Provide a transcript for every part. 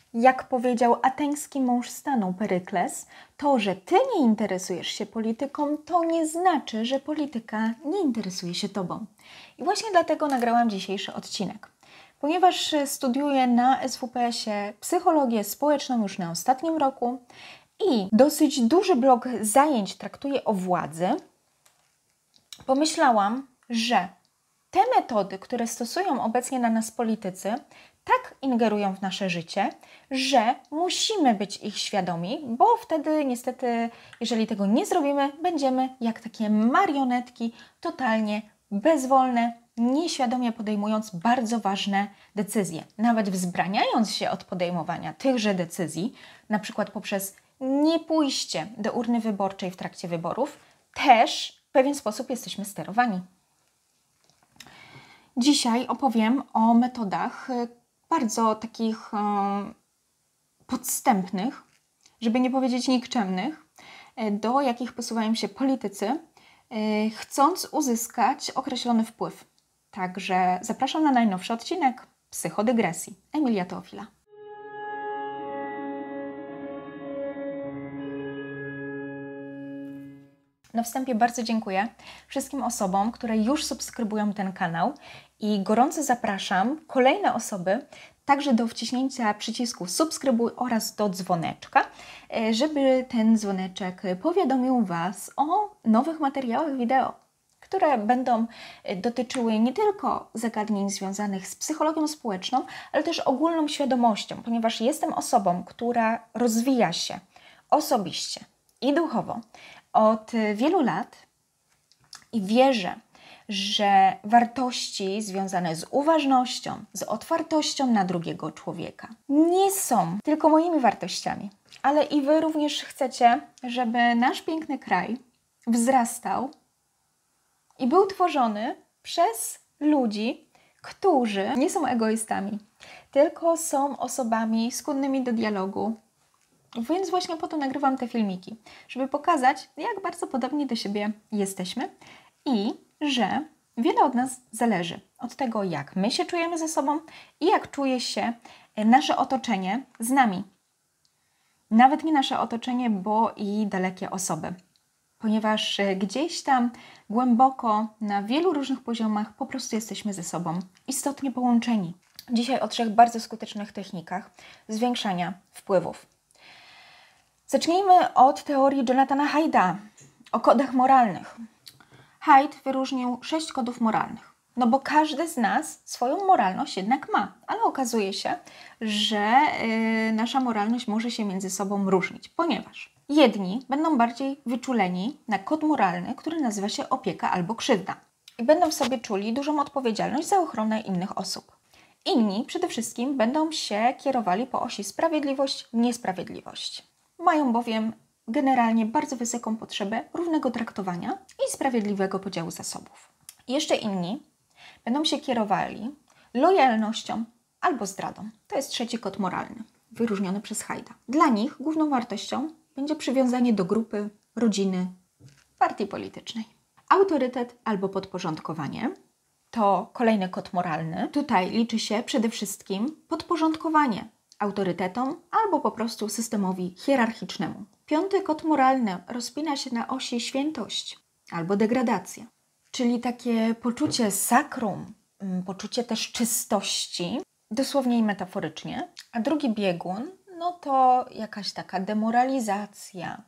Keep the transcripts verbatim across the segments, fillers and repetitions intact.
Jak powiedział ateński mąż stanu Perykles, to, że ty nie interesujesz się polityką, to nie znaczy, że polityka nie interesuje się tobą. I właśnie dlatego nagrałam dzisiejszy odcinek. Ponieważ studiuję na S W P S-ie psychologię społeczną już na ostatnim roku i dosyć duży blok zajęć traktuje o władzy, pomyślałam, że te metody, które stosują obecnie na nas politycy, tak ingerują w nasze życie, że musimy być ich świadomi, bo wtedy niestety, jeżeli tego nie zrobimy, będziemy jak takie marionetki, totalnie bezwolne, nieświadomie podejmując bardzo ważne decyzje. Nawet wzbraniając się od podejmowania tychże decyzji, na przykład poprzez niepójście do urny wyborczej w trakcie wyborów, też w pewien sposób jesteśmy sterowani. Dzisiaj opowiem o metodach bardzo takich um, podstępnych, żeby nie powiedzieć nikczemnych, do jakich posuwają się politycy, yy, chcąc uzyskać określony wpływ. Także zapraszam na najnowszy odcinek Psychodygresji. Emilia Teofila. Na wstępie bardzo dziękuję wszystkim osobom, które już subskrybują ten kanał i gorąco zapraszam kolejne osoby także do wciśnięcia przycisku subskrybuj oraz do dzwoneczka, żeby ten dzwoneczek powiadomił Was o nowych materiałach wideo, które będą dotyczyły nie tylko zagadnień związanych z psychologią społeczną, ale też ogólną świadomością, ponieważ jestem osobą, która rozwija się osobiście i duchowo od wielu lat i wierzę, że wartości związane z uważnością, z otwartością na drugiego człowieka nie są tylko moimi wartościami, ale i Wy również chcecie, żeby nasz piękny kraj wzrastał i był tworzony przez ludzi, którzy nie są egoistami, tylko są osobami skłonnymi do dialogu. Więc właśnie po to nagrywam te filmiki, żeby pokazać, jak bardzo podobni do siebie jesteśmy i że wiele od nas zależy od tego, jak my się czujemy ze sobą i jak czuje się nasze otoczenie z nami. Nawet nie nasze otoczenie, bo i dalekie osoby. Ponieważ gdzieś tam głęboko, na wielu różnych poziomach po prostu jesteśmy ze sobą istotnie połączeni. Dzisiaj o trzech bardzo skutecznych technikach zwiększania wpływów. Zacznijmy od teorii Jonathana Haida o kodach moralnych. Haid wyróżnił sześć kodów moralnych, no bo każdy z nas swoją moralność jednak ma, ale okazuje się, że yy, nasza moralność może się między sobą różnić, ponieważ jedni będą bardziej wyczuleni na kod moralny, który nazywa się opieka albo krzywda i będą w sobie czuli dużą odpowiedzialność za ochronę innych osób. Inni przede wszystkim będą się kierowali po osi sprawiedliwość-niesprawiedliwość. Mają bowiem generalnie bardzo wysoką potrzebę równego traktowania i sprawiedliwego podziału zasobów. Jeszcze inni będą się kierowali lojalnością albo zdradą. To jest trzeci kod moralny, wyróżniony przez Haida. Dla nich główną wartością będzie przywiązanie do grupy, rodziny, partii politycznej. Autorytet albo podporządkowanie to kolejny kod moralny. Tutaj liczy się przede wszystkim podporządkowanie autorytetom albo po prostu systemowi hierarchicznemu. Piąty kod moralny rozpina się na osi świętość albo degradacja, czyli takie poczucie sakrum, poczucie też czystości, dosłownie i metaforycznie, a drugi biegun, no to jakaś taka demoralizacja,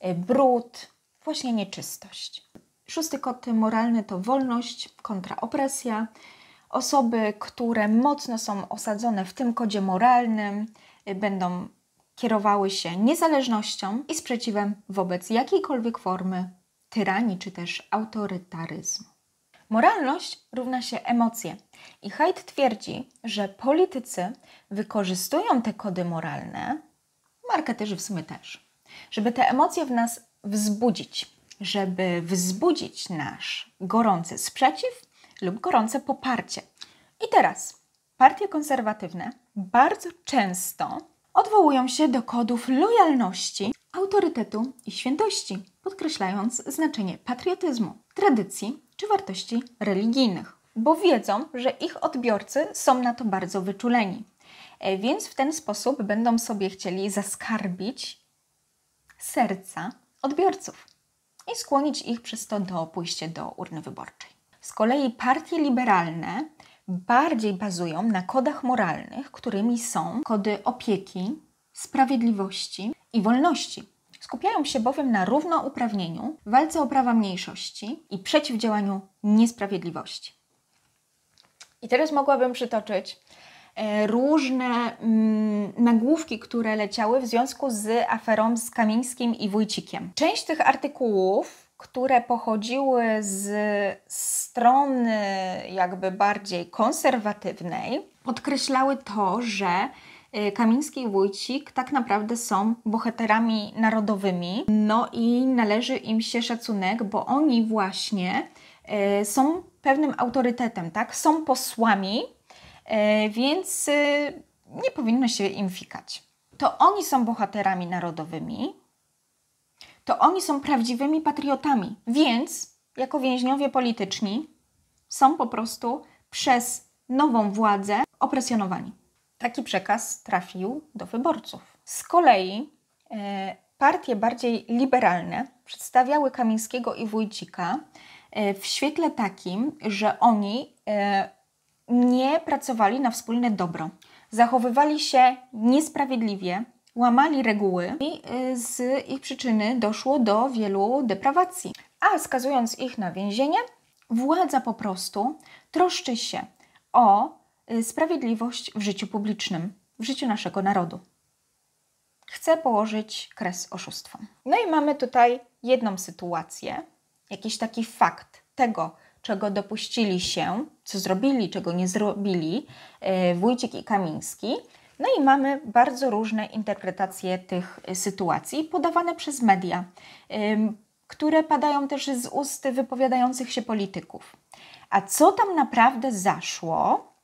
brud, właśnie nieczystość. Szósty kod moralny to wolność kontra opresja. Osoby, które mocno są osadzone w tym kodzie moralnym, będą kierowały się niezależnością i sprzeciwem wobec jakiejkolwiek formy tyranii czy też autorytaryzmu. Moralność równa się emocje i Haid twierdzi, że politycy wykorzystują te kody moralne, marketerzy w sumie też, żeby te emocje w nas wzbudzić, żeby wzbudzić nasz gorący sprzeciw lub gorące poparcie. I teraz partie konserwatywne bardzo często odwołują się do kodów lojalności, autorytetu i świętości, podkreślając znaczenie patriotyzmu, tradycji czy wartości religijnych, bo wiedzą, że ich odbiorcy są na to bardzo wyczuleni. więc w ten sposób będą sobie chcieli zaskarbić serca odbiorców i skłonić ich przez to do pójścia do urny wyborczej. Z kolei partie liberalne bardziej bazują na kodach moralnych, którymi są kody opieki, sprawiedliwości i wolności. Skupiają się bowiem na równouprawnieniu, walce o prawa mniejszości i przeciwdziałaniu niesprawiedliwości. I teraz mogłabym przytoczyć e, różne mm, nagłówki, które leciały w związku z aferą z Kamińskim i Wójcikiem. Część tych artykułów, które pochodziły z strony jakby bardziej konserwatywnej, podkreślały to, że Kamiński i Wójcik tak naprawdę są bohaterami narodowymi, no i należy im się szacunek, bo oni właśnie y, są pewnym autorytetem, tak? Są posłami, y, więc y, nie powinno się im fikać. To oni są bohaterami narodowymi, to oni są prawdziwymi patriotami, więc jako więźniowie polityczni są po prostu przez nową władzę opresjonowani. Taki przekaz trafił do wyborców. Z kolei e, partie bardziej liberalne przedstawiały Kamińskiego i Wójcika e, w świetle takim, że oni e, nie pracowali na wspólne dobro. Zachowywali się niesprawiedliwie, łamali reguły i e, z ich przyczyny doszło do wielu deprawacji. A skazując ich na więzienie, władza po prostu troszczy się o sprawiedliwość w życiu publicznym, w życiu naszego narodu. Chce położyć kres oszustwom. No i mamy tutaj jedną sytuację, jakiś taki fakt tego, czego dopuścili się, co zrobili, czego nie zrobili yy, Wójcik i Kamiński. No i mamy bardzo różne interpretacje tych sytuacji podawane przez media, yy, które padają też z ust wypowiadających się polityków. A co tam naprawdę zaszło?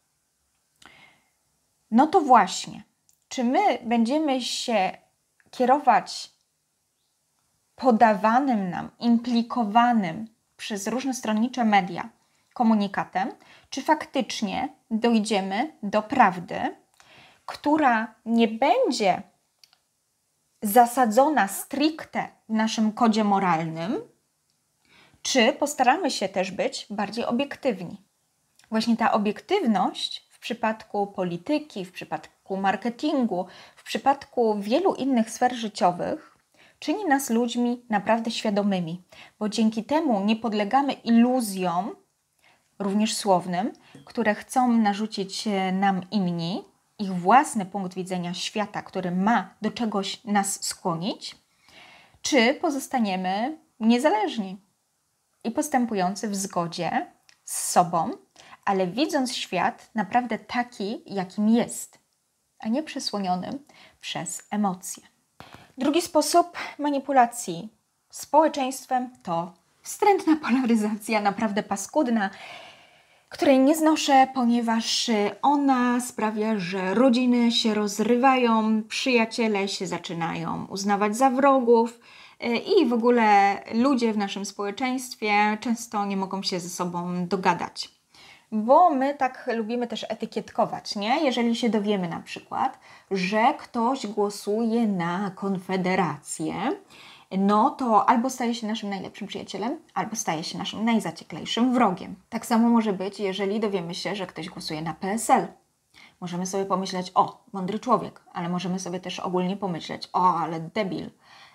No to właśnie, czy my będziemy się kierować podawanym nam, implikowanym przez różne stronnicze media komunikatem, czy faktycznie dojdziemy do prawdy, która nie będzie zasadzona stricte w naszym kodzie moralnym, czy postaramy się też być bardziej obiektywni. Właśnie ta obiektywność w przypadku polityki, w przypadku marketingu, w przypadku wielu innych sfer życiowych czyni nas ludźmi naprawdę świadomymi, bo dzięki temu nie podlegamy iluzjom, również słownym, które chcą narzucić nam inni, ich własny punkt widzenia świata, który ma do czegoś nas skłonić, czy pozostaniemy niezależni i postępujący w zgodzie z sobą, ale widząc świat naprawdę taki, jakim jest, a nie przysłoniony przez emocje. Drugi sposób manipulacji społeczeństwem to wstrętna polaryzacja, naprawdę paskudna, której nie znoszę, ponieważ ona sprawia, że rodziny się rozrywają, przyjaciele się zaczynają uznawać za wrogów i w ogóle ludzie w naszym społeczeństwie często nie mogą się ze sobą dogadać. Bo my tak lubimy też etykietkować, nie? Jeżeli się dowiemy na przykład, że ktoś głosuje na Konfederację, no to albo staje się naszym najlepszym przyjacielem, albo staje się naszym najzacieklejszym wrogiem. Tak samo może być, jeżeli dowiemy się, że ktoś głosuje na P S L. Możemy sobie pomyśleć, o, mądry człowiek, ale możemy sobie też ogólnie pomyśleć, o, ale debil.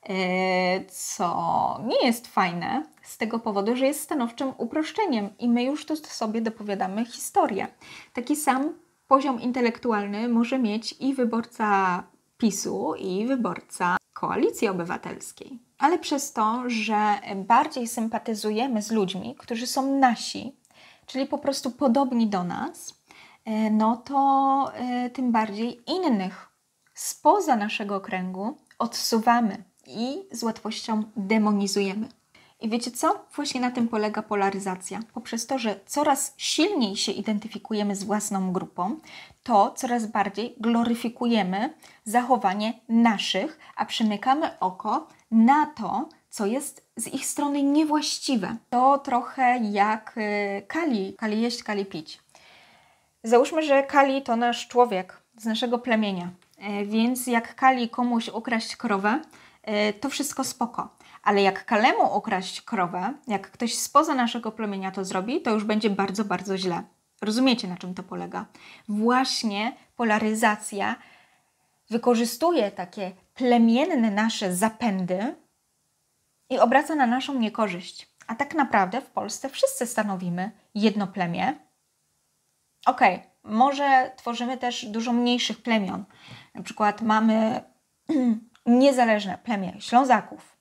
Co nie jest fajne z tego powodu, że jest stanowczym uproszczeniem i my już tu sobie dopowiadamy historię. Taki sam poziom intelektualny może mieć i wyborca PiSu, i wyborca Koalicji Obywatelskiej. Ale przez to, że bardziej sympatyzujemy z ludźmi, którzy są nasi, czyli po prostu podobni do nas, no to tym bardziej innych spoza naszego kręgu odsuwamy i z łatwością demonizujemy. I wiecie co? Właśnie na tym polega polaryzacja. Poprzez to, że coraz silniej się identyfikujemy z własną grupą, to coraz bardziej gloryfikujemy zachowanie naszych, a przymykamy oko na to, co jest z ich strony niewłaściwe. To trochę jak Kali. Kali jeść, Kali pić. Załóżmy, że Kali to nasz człowiek z naszego plemienia. Więc jak kali komuś ukraść krowę, to wszystko spoko. Ale jak kalemu ukraść krowę, jak ktoś spoza naszego plemienia to zrobi, to już będzie bardzo, bardzo źle. Rozumiecie, na czym to polega? Właśnie polaryzacja wykorzystuje takie plemienne nasze zapędy i obraca na naszą niekorzyść. A tak naprawdę w Polsce wszyscy stanowimy jedno plemię. Okej, okay, może tworzymy też dużo mniejszych plemion. Na przykład mamy niezależne plemię Ślązaków,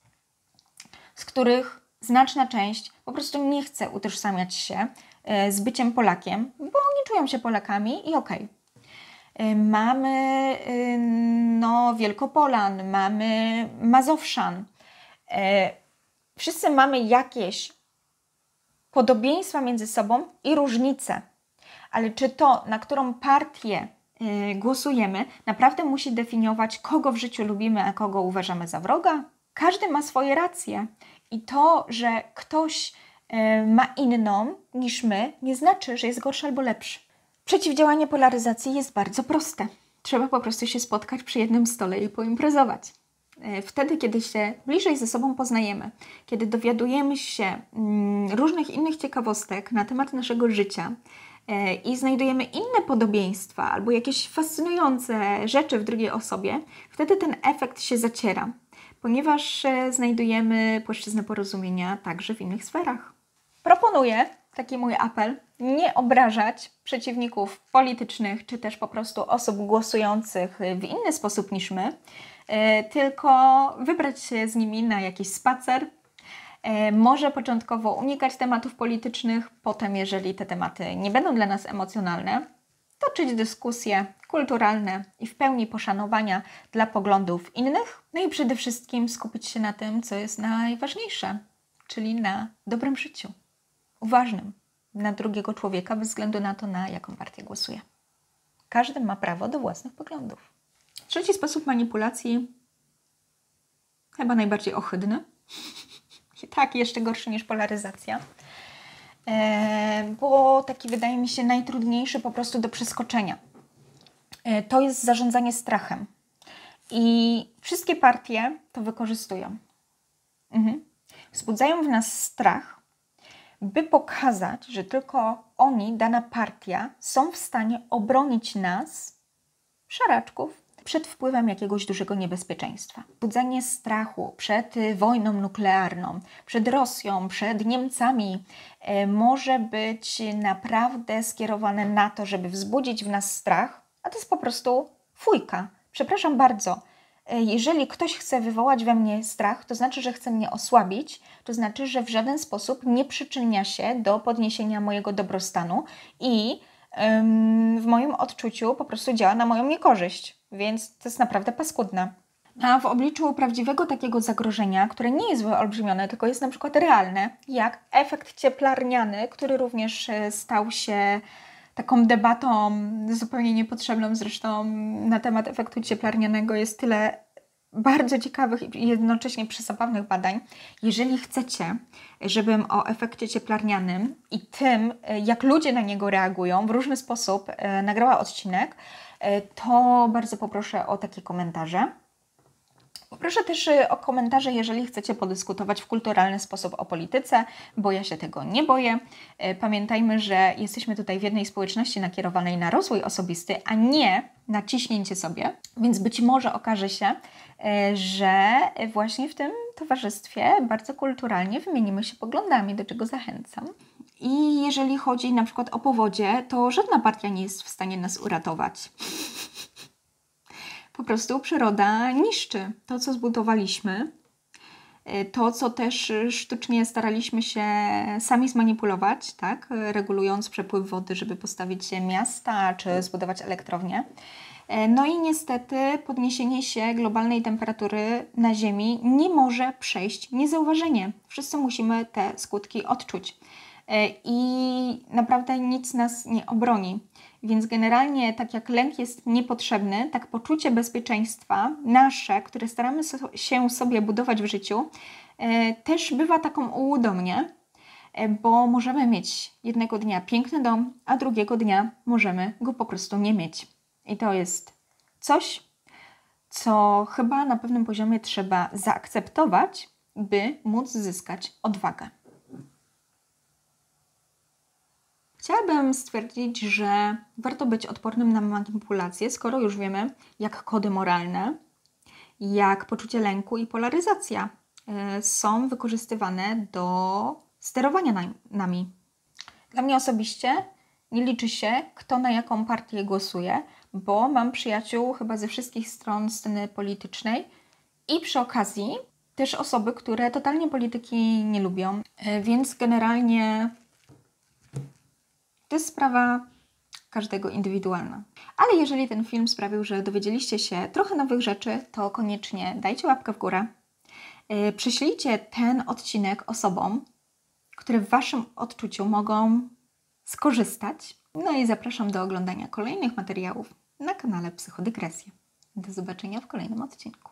z których znaczna część po prostu nie chce utożsamiać się z byciem Polakiem, bo nie czują się Polakami i okej. Okay. Mamy no, Wielkopolan, mamy Mazowszan. Wszyscy mamy jakieś podobieństwa między sobą i różnice. Ale czy to, na którą partię yy, głosujemy, naprawdę musi definiować, kogo w życiu lubimy, a kogo uważamy za wroga? Każdy ma swoje racje. I to, że ktoś yy, ma inną niż my, nie znaczy, że jest gorszy albo lepszy. Przeciwdziałanie polaryzacji jest bardzo proste. Trzeba po prostu się spotkać przy jednym stole i poimprezować. Yy, wtedy, kiedy się bliżej ze sobą poznajemy, kiedy dowiadujemy się yy, różnych innych ciekawostek na temat naszego życia, i znajdujemy inne podobieństwa albo jakieś fascynujące rzeczy w drugiej osobie, wtedy ten efekt się zaciera, ponieważ znajdujemy płaszczyznę porozumienia także w innych sferach. Proponuję, taki mój apel, nie obrażać przeciwników politycznych czy też po prostu osób głosujących w inny sposób niż my, tylko wybrać się z nimi na jakiś spacer. Może początkowo unikać tematów politycznych, potem jeżeli te tematy nie będą dla nas emocjonalne, toczyć dyskusje kulturalne i w pełni poszanowania dla poglądów innych, no i przede wszystkim skupić się na tym, co jest najważniejsze, czyli na dobrym życiu, uważnym na drugiego człowieka bez względu na to, na jaką partię głosuje. Każdy ma prawo do własnych poglądów. Trzeci sposób manipulacji, chyba najbardziej ohydny, i tak jeszcze gorszy niż polaryzacja, e, bo taki wydaje mi się najtrudniejszy po prostu do przeskoczenia. E, to jest zarządzanie strachem. I wszystkie partie to wykorzystują. Mhm. Wzbudzają w nas strach, by pokazać, że tylko oni, dana partia, są w stanie obronić nas, szaraczków, przed wpływem jakiegoś dużego niebezpieczeństwa. Budzenie strachu przed wojną nuklearną, przed Rosją, przed Niemcami e, może być naprawdę skierowane na to, żeby wzbudzić w nas strach, a to jest po prostu fujka. Przepraszam bardzo. E, jeżeli ktoś chce wywołać we mnie strach, to znaczy, że chce mnie osłabić, to znaczy, że w żaden sposób nie przyczynia się do podniesienia mojego dobrostanu i ym, w moim odczuciu po prostu działa na moją niekorzyść. Więc to jest naprawdę paskudne. A w obliczu prawdziwego takiego zagrożenia, które nie jest wyolbrzymione, tylko jest na przykład realne, jak efekt cieplarniany, który również stał się taką debatą zupełnie niepotrzebną, zresztą na temat efektu cieplarnianego jest tyle bardzo ciekawych i jednocześnie przezabawnych badań. Jeżeli chcecie, żebym o efekcie cieplarnianym i tym, jak ludzie na niego reagują w różny sposób nagrała odcinek, to bardzo poproszę o takie komentarze. Poproszę też o komentarze, jeżeli chcecie podyskutować w kulturalny sposób o polityce, bo ja się tego nie boję. Pamiętajmy, że jesteśmy tutaj w jednej społeczności nakierowanej na rozwój osobisty, a nie na ciśnięcie sobie, więc być może okaże się, że właśnie w tym towarzystwie bardzo kulturalnie wymienimy się poglądami, do czego zachęcam. I jeżeli chodzi na przykład o powodzie, to żadna partia nie jest w stanie nas uratować. Po prostu przyroda niszczy to, co zbudowaliśmy, to, co też sztucznie staraliśmy się sami zmanipulować, tak? Regulując przepływ wody, żeby postawić miasta czy zbudować elektrownie. No i niestety podniesienie się globalnej temperatury na Ziemi nie może przejść niezauważenie. Wszyscy musimy te skutki odczuć. I naprawdę nic nas nie obroni. Więc generalnie tak jak lęk jest niepotrzebny, tak poczucie bezpieczeństwa nasze, które staramy się sobie budować w życiu, też bywa taką ułudą, nie? Bo możemy mieć jednego dnia piękny dom, a drugiego dnia możemy go po prostu nie mieć. I to jest coś, co chyba na pewnym poziomie trzeba zaakceptować, by móc zyskać odwagę. Chciałabym stwierdzić, że warto być odpornym na manipulacje, skoro już wiemy, jak kody moralne, jak poczucie lęku i polaryzacja y, są wykorzystywane do sterowania nami. Dla mnie osobiście nie liczy się, kto na jaką partię głosuje, bo mam przyjaciół chyba ze wszystkich stron sceny politycznej i przy okazji też osoby, które totalnie polityki nie lubią, y, więc generalnie to jest sprawa każdego indywidualna. Ale jeżeli ten film sprawił, że dowiedzieliście się trochę nowych rzeczy, to koniecznie dajcie łapkę w górę. Yy, przyślijcie ten odcinek osobom, które w Waszym odczuciu mogą skorzystać. No i zapraszam do oglądania kolejnych materiałów na kanale Psychodygresja. Do zobaczenia w kolejnym odcinku.